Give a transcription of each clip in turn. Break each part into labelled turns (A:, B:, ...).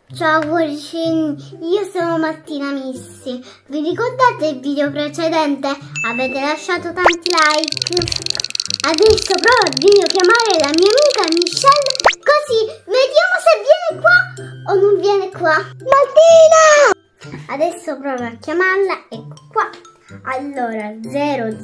A: Ciao cuoricini, io sono Martina Missi. Vi ricordate il video precedente? Avete lasciato tanti like. Adesso provo a videochiamare la mia amica Michelle, così vediamo se viene qua o non viene qua. Martina! Adesso provo a chiamarla, ecco qua. Allora 000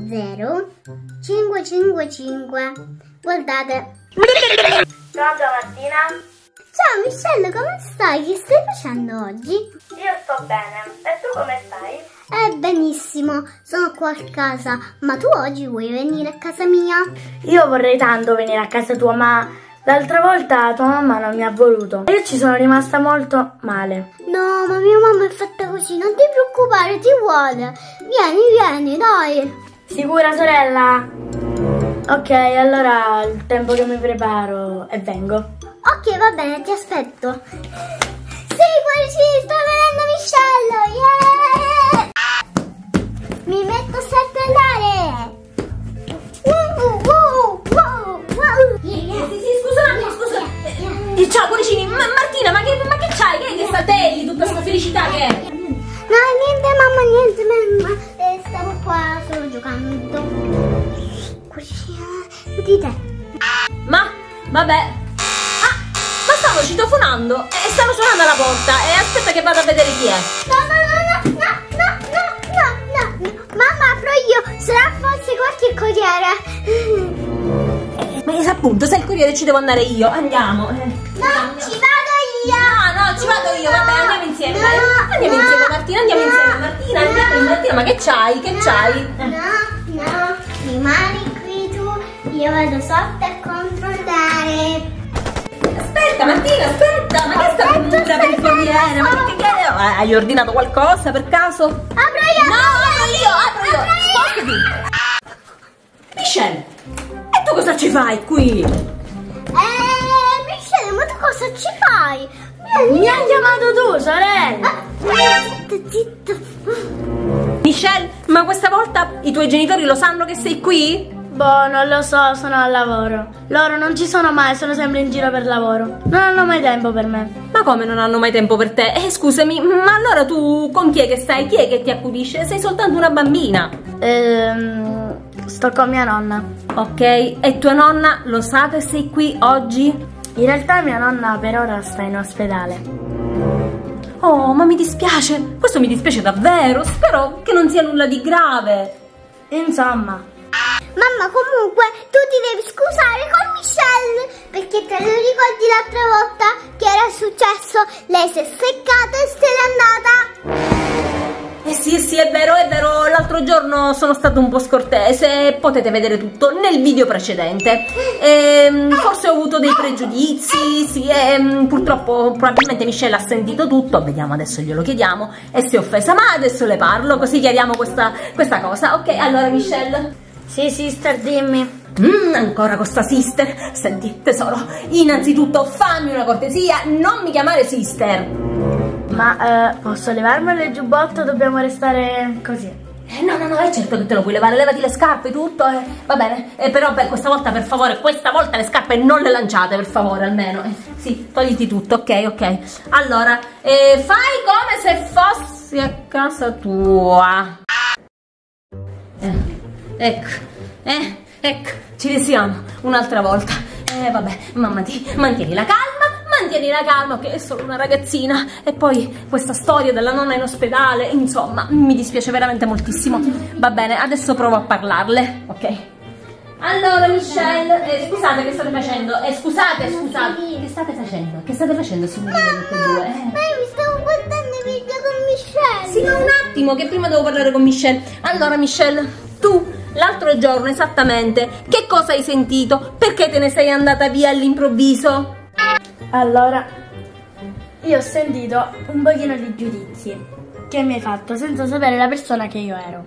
A: 555. Guardate.
B: Pronto Martina?
A: Ciao Michelle, come stai? Che stai facendo oggi?
B: Io sto bene, e tu come stai?
A: Benissimo, sono qua a casa, ma tu oggi vuoi venire a casa mia?
B: Io vorrei tanto venire a casa tua, ma l'altra volta tua mamma non mi ha voluto. Io ci sono rimasta molto male.
A: No, ma mia mamma è fatta così, non ti preoccupare, ti vuole. Vieni, dai.
B: Sicura sorella? Ok, allora il tempo che mi preparo e vengo.
A: Ok, va bene, ti aspetto. Sì, cuoricini, sta venendo Michelle, yeah! Mi metto a saltellare.
C: Sì, scusami. Ciao cuoricini, Martina, ma che c'hai? Che saltelli, tutta questa felicità che è?
A: No, niente mamma, stavo qua solo giocando. Cuoricini, udite.
C: Ma, vabbè. Ma stavo citofonando e stanno suonando alla porta e aspetta che vado a vedere chi è.
A: No. Mamma, apro io, sarà forse qualche corriere.
C: Ma appunto, se il corriere ci devo andare io, andiamo.
A: No, ci vado io.
C: No, ci vado io, vabbè, andiamo insieme, dai. Andiamo
A: no,
C: insieme, Martina, andiamo
A: no,
C: insieme, Martina, andiamo, Martina, ma che c'hai? Che c'hai?
A: No, rimani qui tu, io vado sotto a controllare.
C: Aspetta Martina, aspetta, ma che sta venuta per il corriere? Ma che hai ordinato qualcosa per caso?
A: Apro io!
C: No, apro io! Spostati! Michelle, e tu cosa ci fai qui?
A: Michelle, ma tu cosa ci fai?
B: Mi hai chiamato tu, sorella!
A: Zitto.
C: Michelle, ma questa volta i tuoi genitori lo sanno che sei qui?
B: Boh, non lo so, sono al lavoro. Loro non ci sono mai, sono sempre in giro per lavoro. Non hanno mai tempo per me.
C: Ma come non hanno mai tempo per te? Scusami, ma allora tu con chi è che stai? Chi è che ti accudisce? Sei soltanto una bambina.
B: Sto con mia nonna.
C: Ok, e tua nonna lo sa che sei qui oggi?
B: In realtà mia nonna per ora sta in ospedale.
C: Oh, ma mi dispiace. Questo mi dispiace davvero. Spero che non sia nulla di grave.
B: Insomma.
A: Mamma, comunque tu ti devi scusare con Michelle, perché te lo ricordi l'altra volta che era successo? Lei si è seccata e se n'è andata.
C: Sì, è vero, l'altro giorno sono stata un po' scortese, potete vedere tutto nel video precedente. Forse ho avuto dei pregiudizi, sì, purtroppo probabilmente Michelle ha sentito tutto, vediamo adesso glielo chiediamo, e si è offesa, ma adesso le parlo, così chiariamo questa cosa. Ok, allora Michelle.
B: Sì, sister, dimmi.
C: Ancora con sta sister. Senti, tesoro, innanzitutto fammi una cortesia, non mi chiamare sister.
B: Ma posso levarmelo il giubbotto? Dobbiamo restare così.
C: No, è certo che te lo puoi levare, levati le scarpe, tutto, va bene, però per questa volta, per favore, le scarpe non le lanciate, per favore, almeno, sì, togliti tutto, ok, allora, fai come se fossi a casa tua. Ecco, ci risiamo un'altra volta. Vabbè, mamma, mantieni la calma, che è solo una ragazzina. E poi questa storia della nonna in ospedale, insomma, mi dispiace veramente moltissimo. Va bene, adesso provo a parlarle, ok? Allora, Michelle, scusate, che state facendo? Scusate, che state facendo? Che state facendo, signorina, tutte e due?
A: Ma io mi stavo guardando il video con Michelle.
C: Sì, ma un attimo, che prima devo parlare con Michelle. Allora, Michelle, tu l'altro giorno esattamente che cosa hai sentito? Perché te ne sei andata via all'improvviso?
B: Allora, io ho sentito un pochino di giudizi che mi hai fatto senza sapere la persona che io ero.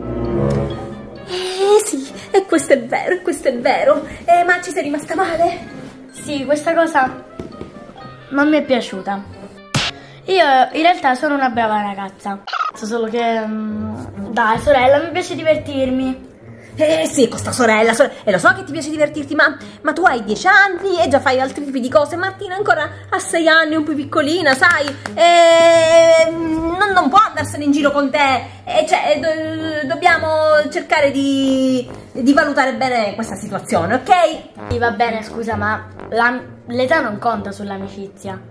C: Sì, e questo è vero, ma ci sei rimasta male?
B: Sì, questa cosa non mi è piaciuta. Io in realtà sono una brava ragazza, solo che dai sorella, mi piace divertirmi.
C: Sì, con sta sorella, e lo so che ti piace divertirti, ma tu hai 10 anni e già fai altri tipi di cose. Martina ancora ha 6 anni, un po' piccolina, sai, non può andarsene in giro con te, cioè dobbiamo cercare di valutare bene questa situazione, ok?
B: Sì, va bene, scusa, ma l'età non conta sull'amicizia.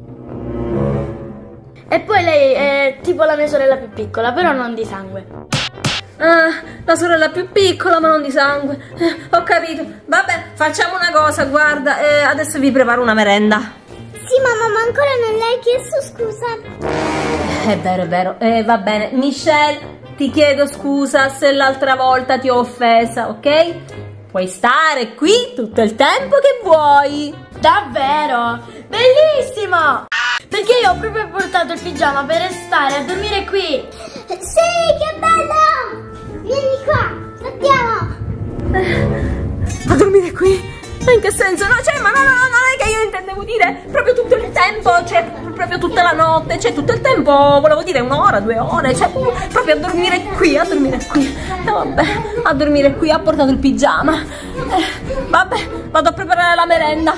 B: E poi lei è tipo la mia sorella più piccola, però non di sangue.
C: Ah, la sorella più piccola ma non di sangue. Ho capito. Vabbè, facciamo una cosa, guarda, adesso vi preparo una merenda.
A: Sì, mamma, ma ancora non le hai chiesto scusa.
C: È vero, va bene. Michelle, ti chiedo scusa se l'altra volta ti ho offesa, ok? Puoi stare qui tutto il tempo che vuoi.
B: Davvero? Bellissimo! Perché io ho proprio portato il pigiama per stare a dormire qui.
A: Sì, che bello! Vieni qua, andiamo.
C: A dormire qui? Ma in che senso? No, cioè, ma no, non è che io intendevo dire proprio tutto il tempo, cioè proprio tutta la notte, cioè tutto il tempo, volevo dire 1 ora, 2 ore, cioè proprio a dormire qui, vabbè, a dormire qui, ha portato il pigiama. Vabbè, vado a preparare la merenda.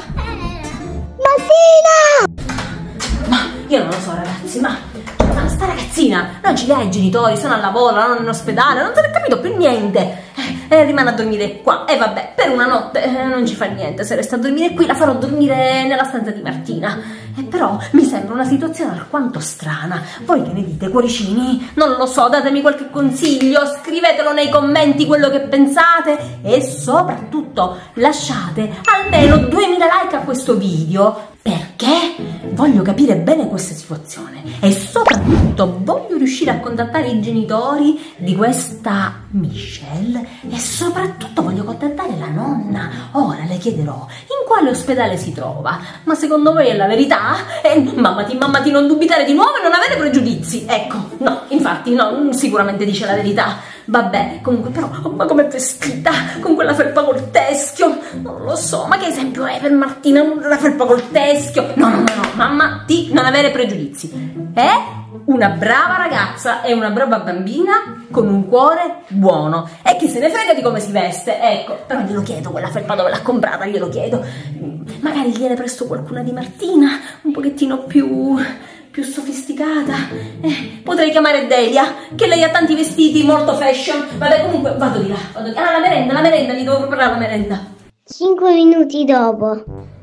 A: Martina!
C: Ma io non lo so, ragazzi, ma sta ragazzina non ci li ha i genitori, sono al lavoro, non in ospedale, non se ne è capito più niente. Rimane a dormire qua e vabbè, per una notte non ci fa niente, se resta a dormire qui la farò dormire nella stanza di Martina. Però mi sembra una situazione alquanto strana. Voi che ne dite, cuoricini? Non lo so, datemi qualche consiglio, scrivetelo nei commenti quello che pensate e soprattutto lasciate almeno 2000 like a questo video, perché voglio capire bene questa situazione e soprattutto voglio riuscire a contattare i genitori di questa Michelle e soprattutto voglio contattare la nonna. Ora le chiederò in quale ospedale si trova. Ma secondo voi è la verità? Mammati, non dubitare di nuovo e non avere pregiudizi. Ecco, no, infatti no, sicuramente dice la verità. Vabbè, comunque però, ma com'è vestita? Con quella felpa col teschio? Non lo so, ma che esempio è per Martina la felpa col teschio? No, mamma, non avere pregiudizi. È una brava ragazza, è una brava bambina con un cuore buono. E chi se ne frega di come si veste, ecco. Però glielo chiedo, quella felpa dove l'ha comprata, glielo chiedo. Magari gliene presto qualcuna di Martina, un pochettino più sofisticata. Potrei chiamare Delia, che lei ha tanti vestiti molto fashion. Vabbè, comunque vado di là. Ah, la merenda, gli devo preparare la merenda.
A: 5 minuti dopo.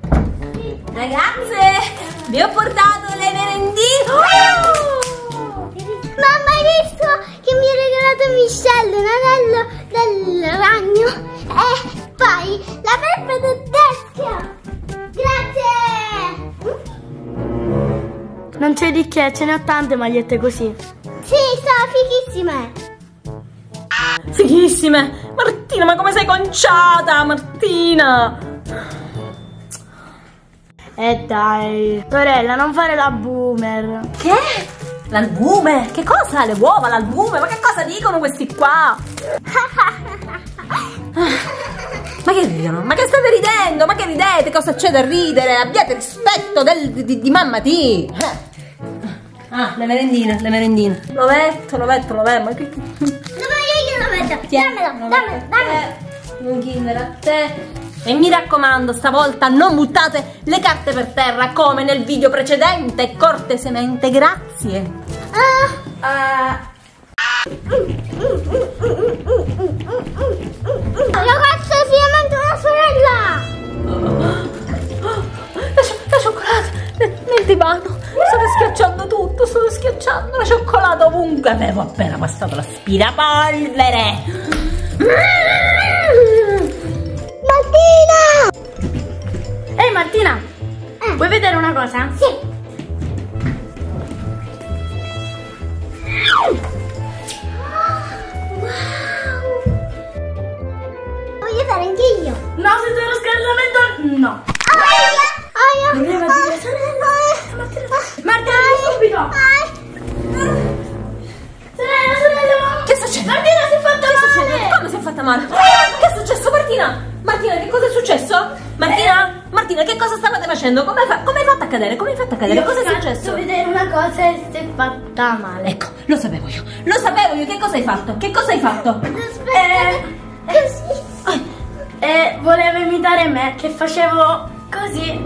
C: Ragazze, vi ho portato le merendine.
A: Mamma, hai visto che mi ha regalato Michelle un anello del ragno? E poi la felpa del teschio. Grazie.
B: Non c'è di che, ce ne ho tante magliette così.
A: Sì, sono fighissime.
C: Fighissime. Martina, ma come sei conciata, Martina?
B: Dai, sorella, non fare la boomer.
C: Che? L'albume? Che cosa? Le uova, l'albume? Ma che cosa dicono questi qua? Ma che ridono? Ma che state ridendo? Ma che ridete? Cosa c'è da ridere? Abbiate rispetto di mamma T. Ah, le merendine. L'ovetto, ma che...
A: Dove io lo metto? Dammelo.
C: Un Kinder a te. E mi raccomando, stavolta non buttate le carte per terra come nel video precedente, cortesemente, grazie.
A: Ragazzi, finalmente una sorella!
C: La cioccolata nel divano, state schiacciando tutto, la cioccolata ovunque, avevo appena passato l'aspirapolvere.
A: Martina!
B: Ehi Martina, vuoi vedere una cosa?
A: Sì. Wow! Voglio fare anche io.
B: No, senza lo scaldamento, no.
A: Aia!
B: Levati, sorella. Martina, subito. Sorella.
C: Che succede?
B: Martina si è fatta male.
C: Come si è fatta male? Che è successo, Martina? Martina, che cosa è successo? Martina, che cosa stavate facendo? Come hai fatto a cadere? Cosa è successo?
B: Ho vedere una cosa e si è fatta male.
C: Ecco, lo sapevo io. Che cosa hai fatto?
A: Aspetta. Così.
B: E voleva imitare me che facevo così.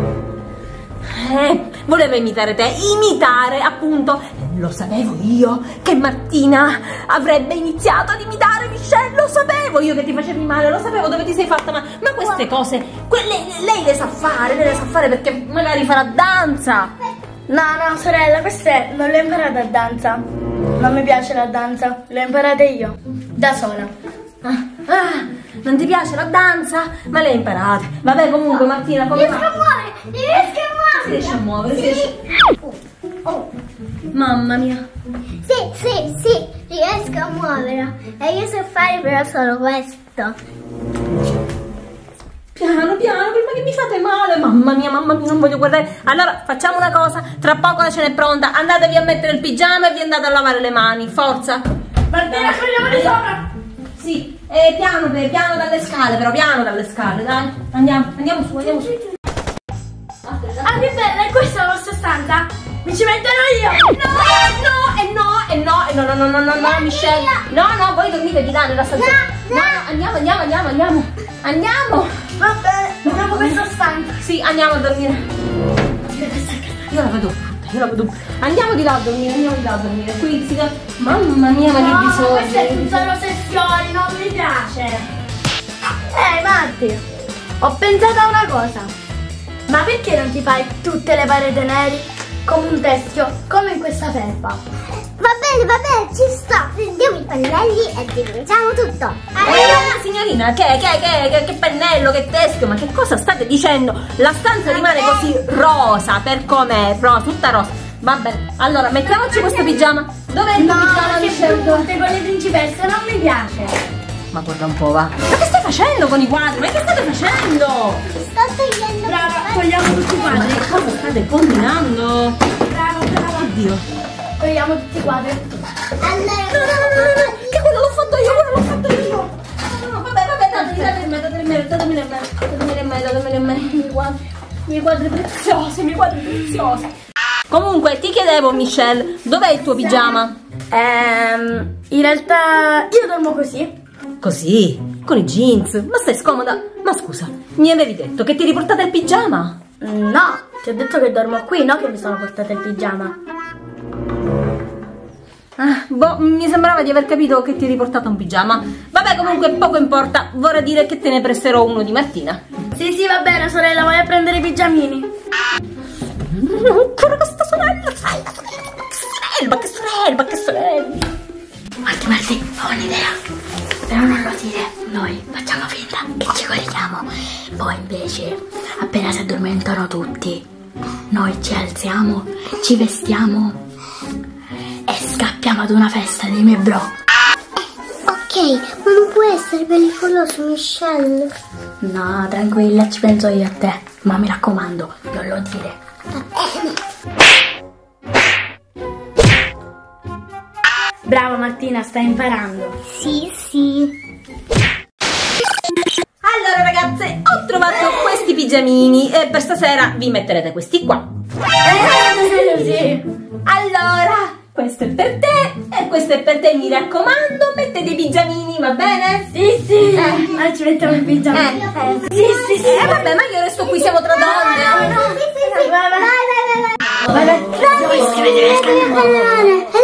C: Voleva imitare te, imitare appunto. Lo sapevo io che Martina avrebbe iniziato ad imitare Michelle, lo sapevo io che ti facevi male, lo sapevo dove ti sei fatta, ma queste cose, lei le sa fare perché magari farà danza.
B: No, sorella, queste non le ho imparate a danza. Non mi piace la danza, le ho imparate io, da sola.
C: Non ti piace la danza? Ma le hai imparate. Vabbè, comunque Martina, come
A: Riesco a muovere,
C: si riesce a muovere?
A: Sì.
C: Oh, mamma mia.
A: Sì, riesco a muoverla. E io so fare però solo questo.
C: Piano, prima che mi fate male. Mamma mia, non voglio guardare. Allora, facciamo una cosa. Tra poco la cena è pronta. Andatevi a mettere il pigiama e vi andate a lavare le mani. Forza.
B: Martina, scegliamo di sopra.
C: Sì, piano dalle scale, però piano dalle scale, dai. Andiamo su.
B: Ah, che bella, è questa la vostra stanza? Mi ci metterò io!
C: No, Michelle. No, voi dormite di là nella stanza. No, andiamo.
B: Vabbè, andiamo questa stanza.
C: Sì, andiamo a dormire. Io la vedo brutta. Andiamo di là a dormire. Qui si mamma mia, ma che bisogno.
B: Questo è tutto rose e fiori, non mi piace. Marti, ho pensato a una cosa. Ma perché non ti fai tutte le pareti neri come un teschio, come in questa felpa?
A: Va bene, ci sta. Prendiamo i pannelli e dipingiamo tutto.
C: Signorina, che pennello, che teschio, ma che cosa state dicendo? La stanza rimane così rosa, per com'è, tutta rosa. Va bene, allora mettiamoci questo pigiama. Dov'è il tuo pigiama, Michelle?
B: Tutte con le principesse non mi piace.
C: Ma guarda un po', va. Ma che stai facendo con i quadri? Ma che state facendo?
A: Sto togliendo.
B: Brava, togliamo tutti i
C: Ma
B: quadri.
C: che cosa state combinando?
B: Brava.
C: Oddio.
B: Togliamo tutti i quadri.
A: Allora,
C: Che quello l'ho fatto io. No, vabbè, datemeli a me. I quadri preziosi. Comunque, ti chiedevo, Michelle, dov'è il tuo pigiama?
B: In realtà io dormo così.
C: Così? Con i jeans? Ma stai scomoda? Ma scusa, mi avevi detto che ti riportate il pigiama?
B: No, ti ho detto che dormo qui, no che mi sono portata il pigiama.
C: Mi sembrava di aver capito che ti eri riportato un pigiama. Vabbè, comunque poco importa. Vorrà dire che te ne presterò uno di Martina.
B: Sì, va bene, sorella, vai a prendere i pigiamini.
C: Ancora questa sorella. Che sorella.
B: Marti, ho un'idea. Però non lo dire, noi facciamo finta che ci corichiamo. Poi invece, appena si addormentano tutti, noi ci alziamo, ci vestiamo e scappiamo ad una festa dei miei bro.
A: ok, ma non può essere pericoloso, Michelle.
B: No, tranquilla, ci penso io a te. Ma mi raccomando, non lo dire.
A: Va bene.
B: Brava Martina, stai imparando.
A: Sì.
C: Allora ragazze, ho trovato questi pigiamini e per stasera vi metterete questi qua.
B: Sì.
C: Allora, questo è per te e questo è per te, mi raccomando, mettete i pigiamini, va bene?
B: Sì. Ci mettiamo il pigiama. Sì.
C: Vabbè, ma io resto qui, siamo tra donne.
A: Vai. Devo iscrivermi al canale.